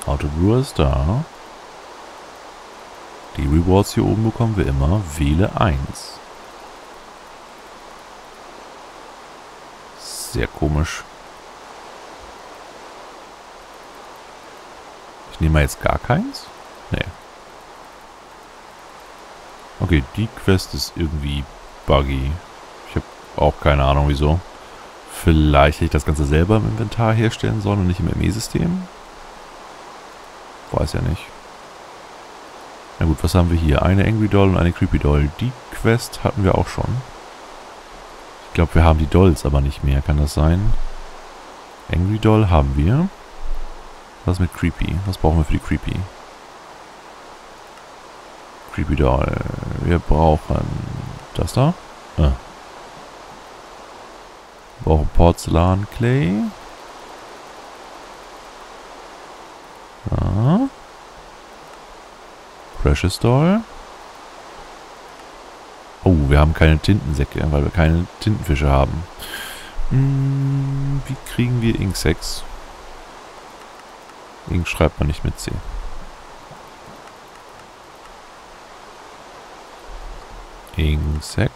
Autobrewer ist da. Die Rewards hier oben bekommen wir immer. Wähle 1. Sehr komisch. Ich nehme mal jetzt gar keins? Nee. Okay, die Quest ist irgendwie buggy. Ich habe auch keine Ahnung wieso. Vielleicht hätte ich das Ganze selber im Inventar herstellen sollen und nicht im ME-System? Weiß ja nicht. Na gut, was haben wir hier? Eine Angry Doll und eine Creepy Doll. Die Quest hatten wir auch schon. Ich glaube, wir haben die Dolls aber nicht mehr. Kann das sein? Angry Doll haben wir. Was mit Creepy? Was brauchen wir für die Creepy? Creepy Doll. Wir brauchen das da. Wir brauchen Porzellan Clay. Precious Doll. Oh, wir haben keine Tintensäcke, weil wir keine Tintenfische haben. Wie kriegen wir Ink 6? Ink schreibt man nicht mit C. Ink 6.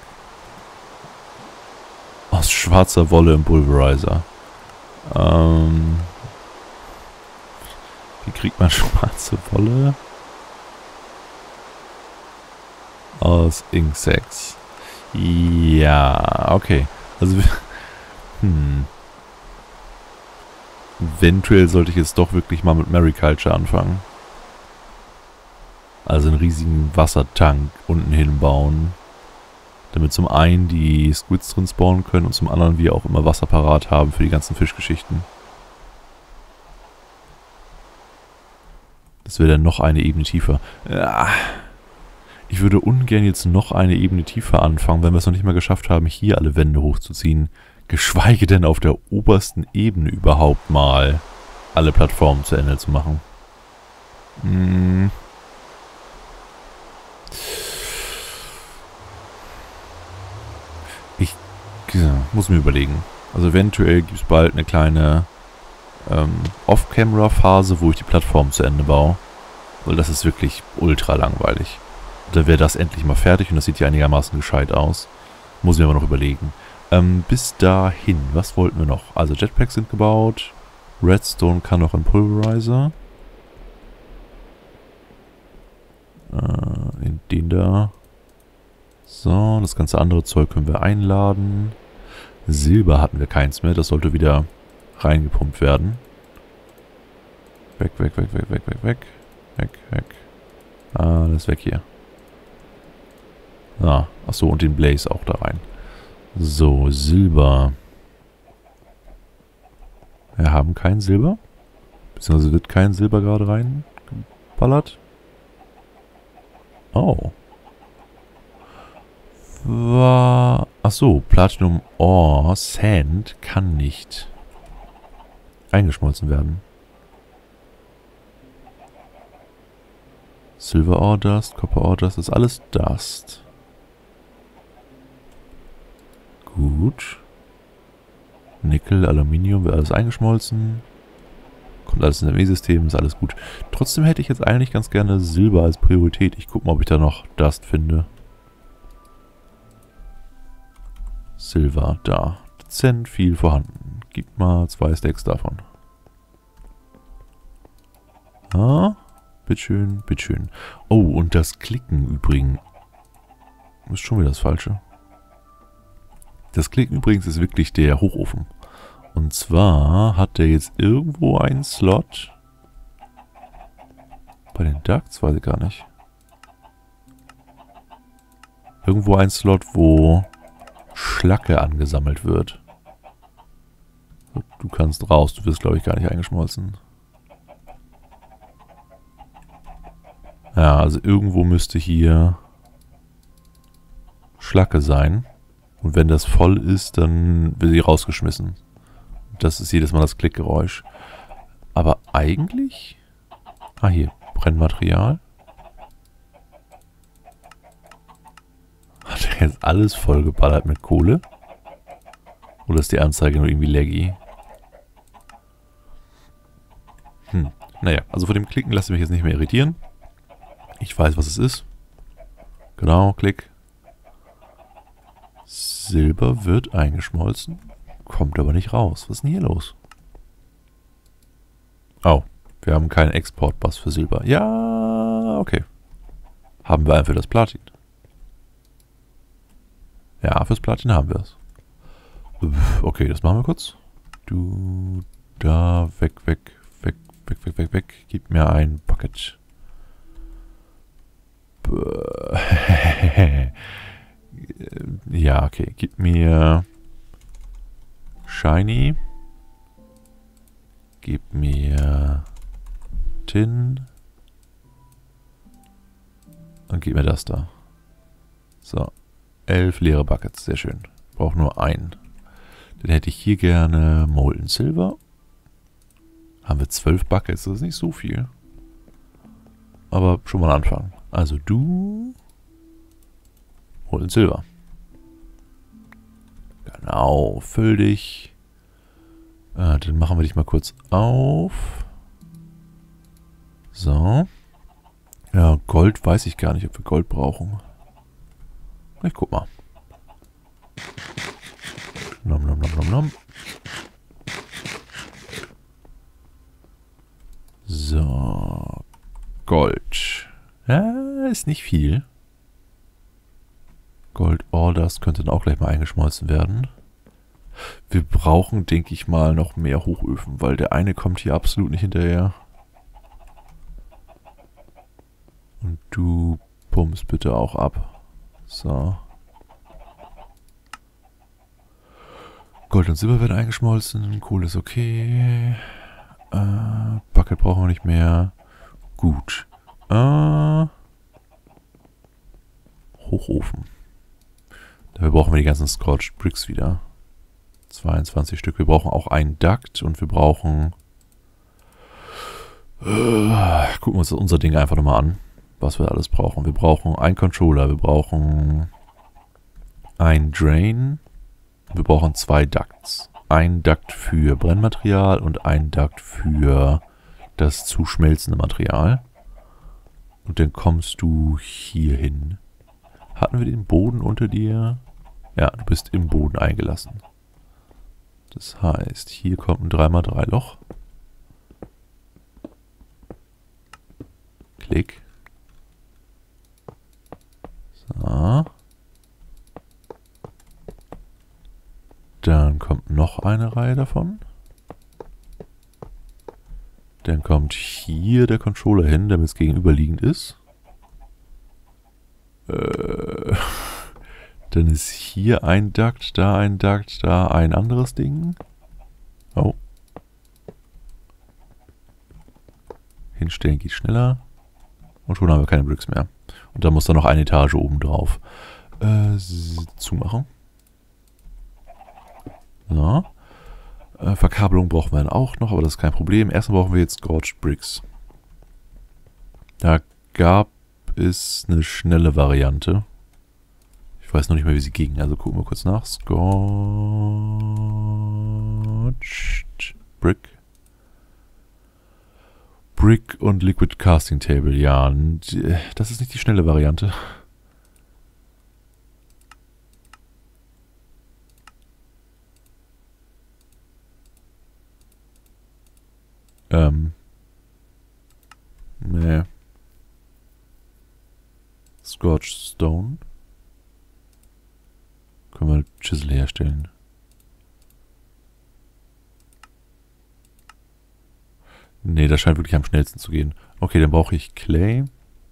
Aus schwarzer Wolle im Pulverizer. Wie kriegt man schwarze Wolle? Aus Ink 6. Ja, okay. Also, eventuell sollte ich jetzt doch wirklich mal mit Mariculture anfangen. Also einen riesigen Wassertank unten hinbauen. Damit zum einen die Squids drin spawnen können und zum anderen wir auch immer Wasser parat haben für die ganzen Fischgeschichten. Das wäre dann noch eine Ebene tiefer. Ich würde ungern jetzt noch eine Ebene tiefer anfangen, wenn wir es noch nicht mal geschafft haben, hier alle Wände hochzuziehen. Geschweige denn auf der obersten Ebene überhaupt mal alle Plattformen zu Ende zu machen. Ich muss mir überlegen. Also eventuell gibt es bald eine kleine Off-Camera-Phase, wo ich die Plattform zu Ende baue. Weil das ist wirklich ultra langweilig. Da wäre das endlich mal fertig und das sieht ja einigermaßen gescheit aus. Muss ich mir aber noch überlegen. Bis dahin, was wollten wir noch? Also Jetpacks sind gebaut. Redstone kann noch in Pulverizer. In den da. So, das ganze andere Zeug können wir einladen. Silber hatten wir keins mehr. Das sollte wieder reingepumpt werden. Weg, weg, weg, weg, weg, weg, weg. Weg, weg. Alles weg hier. Achso, und den Blaze auch da rein. So, Silber. Wir haben kein Silber. Beziehungsweise wird kein Silber gerade reingeballert. Oh. Achso, Platinum Ore, Sand kann nicht eingeschmolzen werden. Silver Ore Dust, Copper Ore Dust, ist alles Dust. Gut. Nickel, Aluminium, wird alles eingeschmolzen. Kommt alles in das ME-System, ist alles gut. Trotzdem hätte ich jetzt eigentlich ganz gerne Silber als Priorität. Ich gucke mal, ob ich da noch Dust finde. Silber, da. Dezent viel vorhanden. Gib mal 2 Stacks davon. Bitteschön, bitteschön. Oh, und das Klicken übrigens. Ist schon wieder das Falsche. Das Klicken übrigens ist wirklich der Hochofen. Und zwar hat der jetzt irgendwo einen Slot. Bei den Ducts weiß ich gar nicht. Irgendwo ein Slot, wo Schlacke angesammelt wird. Du kannst raus, du wirst glaube ich gar nicht eingeschmolzen. Ja, also irgendwo müsste hier Schlacke sein. Und wenn das voll ist, dann wird sie rausgeschmissen. Das ist jedes Mal das Klickgeräusch. Aber eigentlich... hier, Brennmaterial. Hat er jetzt alles vollgeballert mit Kohle? Oder ist die Anzeige nur irgendwie laggy? Naja, also von dem Klicken lasse ich mich jetzt nicht mehr irritieren. Ich weiß, was es ist. Genau, Klick. Silber wird eingeschmolzen. Kommt aber nicht raus. Was ist denn hier los? Oh, wir haben keinen Exportbus für Silber. Ja, okay. Haben wir einen für das Platin? Ja, fürs Platin haben wir es. Okay, das machen wir kurz. Du, da, weg. Gib mir ein Bucket. Ja, okay. Gib mir Shiny. Gib mir Tin. Und gib mir das da. So. 11 leere Buckets. Sehr schön. Ich brauche nur einen. Dann hätte ich hier gerne Molten Silver. Haben wir 12 Buckets. Das ist nicht so viel. Aber schon mal anfangen. Also du. Molten Silver. Genau. Füll dich. Dann machen wir dich mal kurz auf. So. Ja, Gold weiß ich gar nicht, ob wir Gold brauchen. Ich guck mal. Nom. So. Gold. Ja, ist nicht viel. Gold Orders könnte dann auch gleich mal eingeschmolzen werden. Wir brauchen, denke ich mal, noch mehr Hochöfen, weil der eine kommt hier absolut nicht hinterher. Und du pumpst bitte auch ab. So. Gold und Silber werden eingeschmolzen. Kohle ist okay. Bucket brauchen wir nicht mehr. Gut. Hochofen. Dafür brauchen wir die ganzen Scorched Bricks wieder. 22 Stück. Wir brauchen auch einen Duct und wir brauchen... gucken wir uns unser Ding einfach nochmal an, was wir alles brauchen. Wir brauchen einen Controller, wir brauchen einen Drain, wir brauchen 2 Ducts. Ein Duct für Brennmaterial und ein Duct für das zu schmelzende Material. Und dann kommst du hier hin. Hatten wir den Boden unter dir? Ja, du bist im Boden eingelassen. Das heißt, hier kommt ein 3x3 Loch. Klick. So. Dann kommt noch eine Reihe davon. Dann kommt hier der Controller hin, damit es gegenüberliegend ist. Dann ist hier ein Duct, da ein anderes Ding. Oh. Hinstellen geht schneller. Und schon haben wir keine Bricks mehr. Und dann muss da noch eine Etage oben drauf. Zumachen. So. Verkabelung brauchen wir dann auch noch, aber das ist kein Problem. Erstmal brauchen wir jetzt Scorched Bricks. Da gab es eine schnelle Variante. Ich weiß noch nicht mehr, wie sie ging. Also gucken wir kurz nach. Scorched Brick. Brick und Liquid Casting Table. Ja, das ist nicht die schnelle Variante. Nee. Scorched Stone. Können wir Chisel herstellen. Nee, das scheint wirklich am schnellsten zu gehen. Okay, dann brauche ich Clay.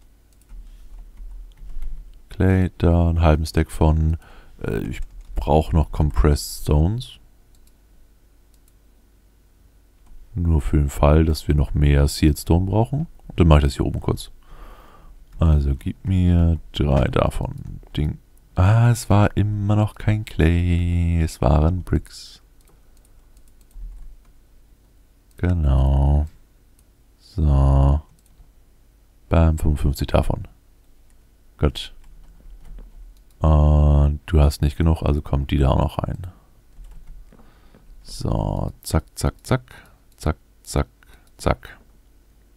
Clay, da einen halben Stack von. Ich brauche noch Compressed Stones. Nur für den Fall, dass wir noch mehr Seared Stone brauchen. Und dann mache ich das hier oben kurz. Also gib mir 3 davon. Ding. Ah, es war immer noch kein Clay. Es waren Bricks. Genau. So. Bam, 55 davon. Gut. Und du hast nicht genug, also kommt die da auch noch rein. So, zack, zack, zack. Zack, zack, zack.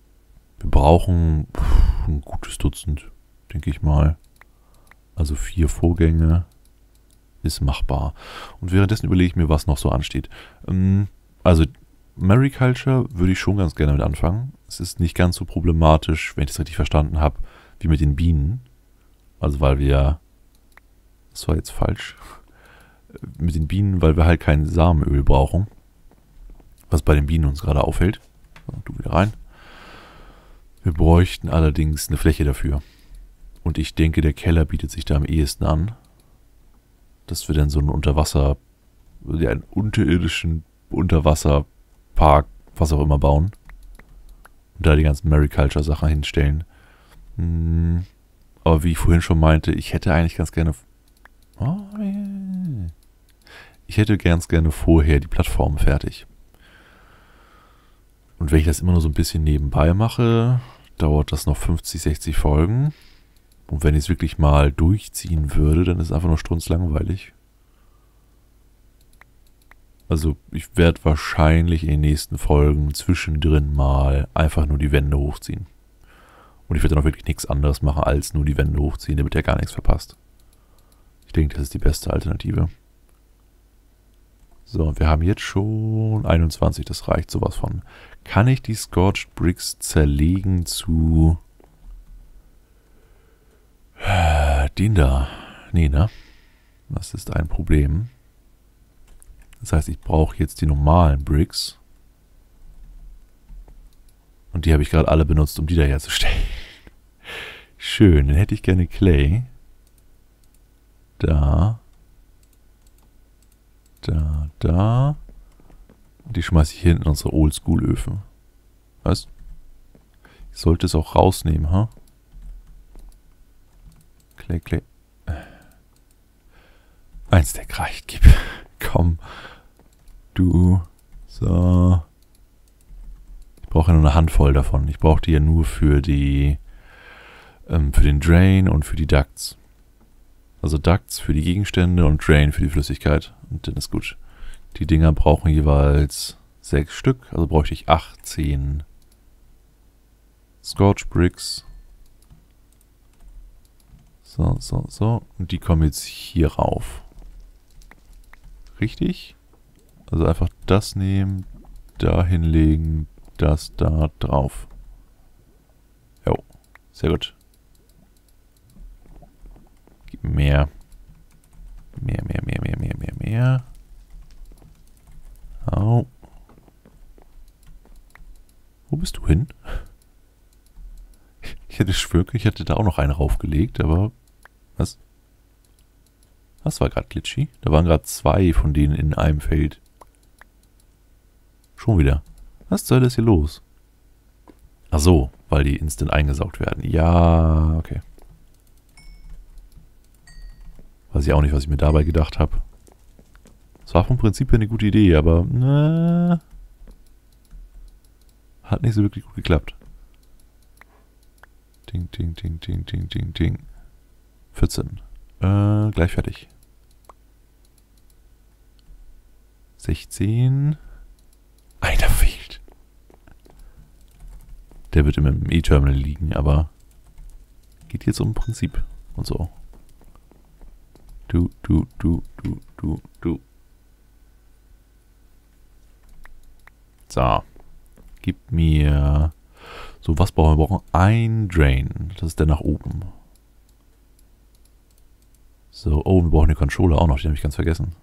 Wir brauchen ein gutes Dutzend, denke ich mal. Also 4 Vorgänge ist machbar. Und währenddessen überlege ich mir, was noch so ansteht. Also Mariculture würde ich schon ganz gerne mit anfangen. Es ist nicht ganz so problematisch, wenn ich das richtig verstanden habe, wie mit den Bienen. Also weil wir... Das war jetzt falsch. Mit den Bienen, weil wir halt kein Samenöl brauchen. Was bei den Bienen uns gerade auffällt. So, du wieder rein. Wir bräuchten allerdings eine Fläche dafür. Und ich denke, der Keller bietet sich da am ehesten an. Dass wir dann so einen einen unterirdischen Unterwasserpark, was auch immer, bauen. Und da die ganzen Mariculture-Sachen hinstellen. Aber wie ich vorhin schon meinte, ich hätte eigentlich ganz gerne... Ich hätte ganz gerne vorher die Plattform fertig. Und wenn ich das immer nur so ein bisschen nebenbei mache, dauert das noch 50, 60 Folgen. Und wenn ich es wirklich mal durchziehen würde, dann ist es einfach nur strunzlangweilig. Also ich werde wahrscheinlich in den nächsten Folgen zwischendrin mal einfach nur die Wände hochziehen. Und ich werde dann auch wirklich nichts anderes machen, als nur die Wände hochziehen, damit er gar nichts verpasst. Ich denke, das ist die beste Alternative. So, wir haben jetzt schon 21, das reicht sowas von. Kann ich die Scorched Bricks zerlegen zu... den da? Nee, ne? Das ist ein Problem. Das heißt, ich brauche jetzt die normalen Bricks. Und die habe ich gerade alle benutzt, um die da herzustellen. Schön, dann hätte ich gerne Clay. Da. Da. Und die schmeiße ich hier hinten in unsere Oldschool-Öfen. Was? Ich sollte es auch rausnehmen, ha? Clay. Ein Stack reicht, gib. Komm. Du. So. Ich brauche ja nur eine Handvoll davon. Ich brauche die ja nur für die für den Drain und für die Ducts. Also Ducts für die Gegenstände und Drain für die Flüssigkeit. Und dann ist gut. Die Dinger brauchen jeweils 6 Stück. Also bräuchte ich 18 Scorched Bricks. So. Und die kommen jetzt hier rauf. Richtig? Also einfach das nehmen, da hinlegen, das da drauf. Jo, sehr gut. Gib mehr. Mehr. Au. Wo bist du hin? Ich hätte schwören, ich hätte da auch noch einen raufgelegt, aber... Was? Das war gerade glitchy. Da waren gerade 2 von denen in einem Feld. Schon wieder. Was zur Hölle ist hier los? Ach so, weil die instant eingesaugt werden. Ja, okay. Weiß ich auch nicht, was ich mir dabei gedacht habe. Das war vom Prinzip her eine gute Idee, aber... hat nicht so wirklich gut geklappt. Ding. 14. Gleich fertig. 16. Einer fehlt. Der wird im E-Terminal liegen, aber geht jetzt um Prinzip und so. Du. So. Gib mir... So, was brauchen wir? Wir brauchen ein Drain. Das ist der nach oben. So, oh, wir brauchen den Controller auch noch. Den habe ich ganz vergessen.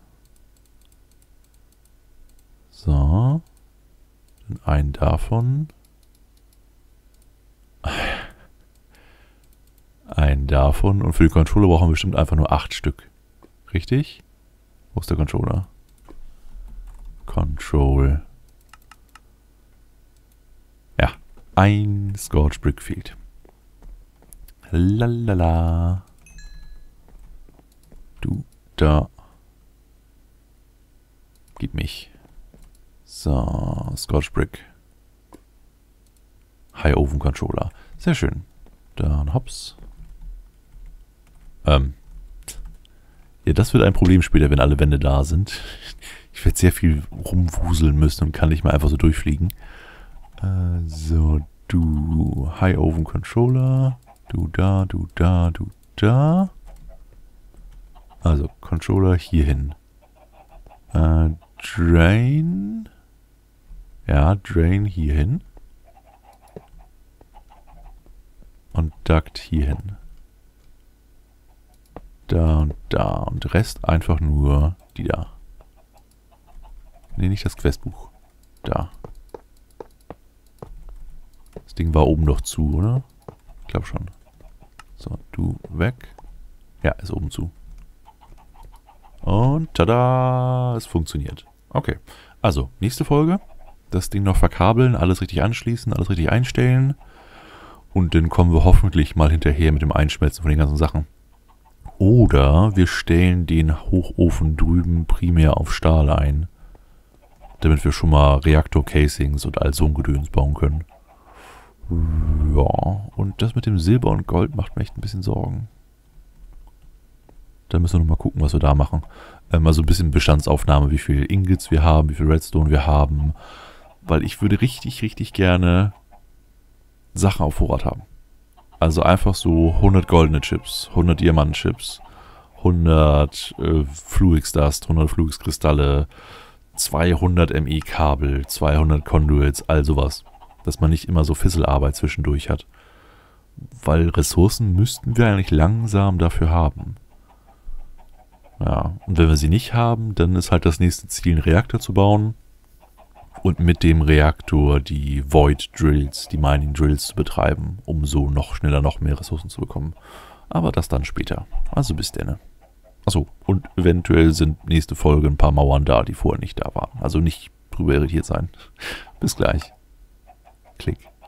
So. Dann einen davon. Einen davon. Und für den Controller brauchen wir bestimmt einfach nur 8 Stück. Richtig? Wo ist der Controller? Control. Ja. Ein Scorched Brick fehlt. Lalala. Du, da. Gib mich. So, Scorched Brick. High Oven Controller. Sehr schön. Dann hops. Ja, das wird ein Problem später, wenn alle Wände da sind. Ich werde sehr viel rumwuseln müssen und kann nicht mal einfach so durchfliegen. So, Du High Oven Controller. Du da, du da, du da. Also Controller hier hin. Drain. Ja, Drain hier hin. Und Duct hier hin. Da und da. Und Rest einfach nur die da. Nee, nicht das Questbuch. Da. Das Ding war oben doch zu, oder? Ich glaube schon. So, du weg. Ja, ist oben zu. Und tada! Es funktioniert. Okay. Also, nächste Folge. Das Ding noch verkabeln, alles richtig anschließen, alles richtig einstellen. Und dann kommen wir hoffentlich mal hinterher mit dem Einschmelzen von den ganzen Sachen. Oder wir stellen den Hochofen drüben primär auf Stahl ein. Damit wir schon mal Reaktor-Casings und all so ein Gedöns bauen können. Ja, und das mit dem Silber und Gold macht mir echt ein bisschen Sorgen. Da müssen wir nochmal gucken, was wir da machen. Also ein bisschen Bestandsaufnahme, wie viel Ingots wir haben, wie viel Redstone wir haben. Weil ich würde richtig, richtig gerne Sachen auf Vorrat haben. Also einfach so 100 goldene Chips, 100 Diamantenchips, 100 Fluix Dust, 100 Fluix Kristalle, 200 ME-Kabel, 200 Conduits, all sowas. Dass man nicht immer so Fisselarbeit zwischendurch hat. Weil Ressourcen müssten wir eigentlich langsam dafür haben. Ja, und wenn wir sie nicht haben, dann ist halt das nächste Ziel, einen Reaktor zu bauen. Und mit dem Reaktor die Void Drills, die Mining Drills zu betreiben, um so noch schneller noch mehr Ressourcen zu bekommen. Aber das dann später. Also bis denne. Achso, und eventuell sind nächste Folge ein paar Mauern da, die vorher nicht da waren. Also nicht drüber irritiert sein. Bis gleich. Klick.